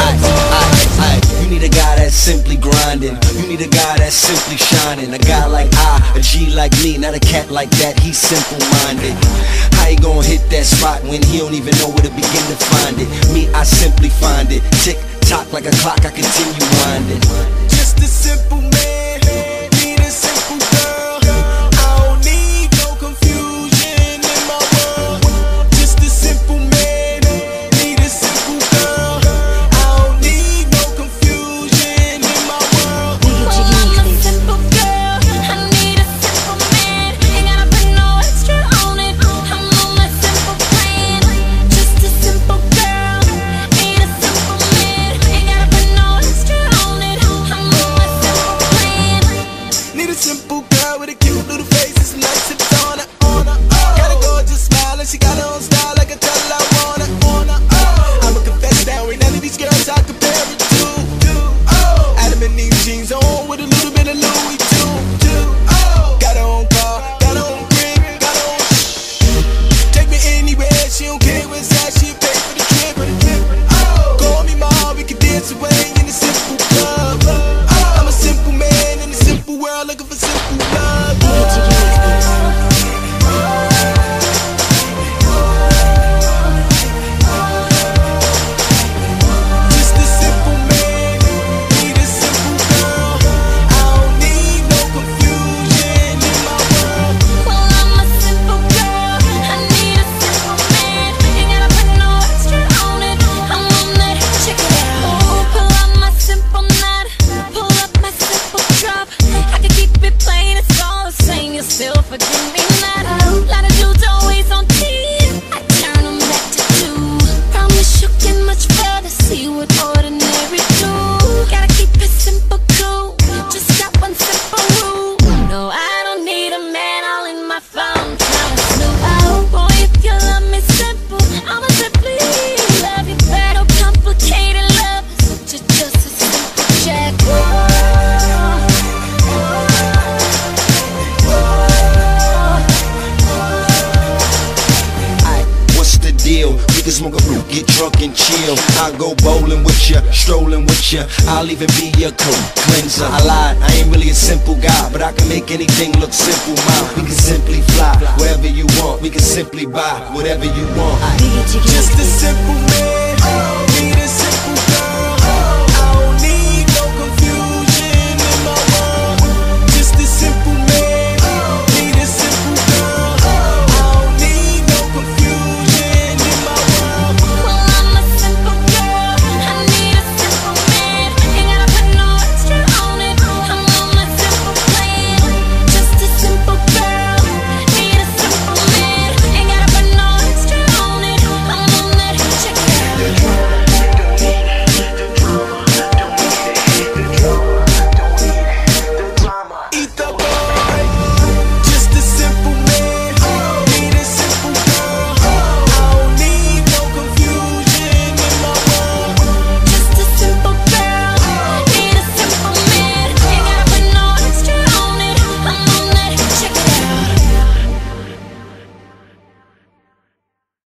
You need a guy that's simply grinding. You need a guy that's simply shining. A guy like I, a G like me, not a cat like that, he's simple-minded. How you gonna hit that spot when he don't even know where to begin to find it? Me, I simply find it. Tick-tock like a clock, I continue winding. Just a simple man, need a simple girl. I don't need no confusion in my world. Just a simple man, need a simple girl. I don't need no confusion in my world. I'm a simple girl, I need a simple man. Ain't gotta put no extra on it, I'm on my simple plan. Just a simple girl, need a simple man. Ain't gotta put no extra on it, I'm on my simple plan. Need a simple girl with a cute little face and some nice hips on her. Got a gorgeous smile and she got her own style, like I tell her I want her. I'ma confess now, ain't none of these girls I compare it to. Adam and Eve jeans on with a little bit of Louis too. Got her own car, got her own crib, got her own take me anywhere, she don't care where it's at, she'll pay for the trip. Call me mom, we can dance away in a simple club. I'm a simple man in a simple world looking for simple love. Just a simple man, need a simple girl. I don't need no confusion in my world. Well, I'm a simple girl, I need a simple man. Ain't gotta put no extra on it, I'm on that. Check it out. Pull up my simple knot, pull up my simple drop. I can keep it plain, it's all the same, you'll still forgive me not. Lot of dudes always on 10, I turn them back to 2. Promise you'll get much further, see what ordinary do. Gotta keep it simple, cool, just got one simple rule. No, I don't need a man all in my phone, trying to snoop. Oh boy, if you love me simple, I'ma simply love you back. No complicated love, just a simple check. What's the deal? We can smoke a brew, get drunk and chill. I'll go bowling with ya, strolling with ya. I'll even be your coat cleanser. I lied, I ain't really a simple guy, but I can make anything look simple, mom. We can simply fly wherever you want. We can simply buy whatever you want. Just a simple man, need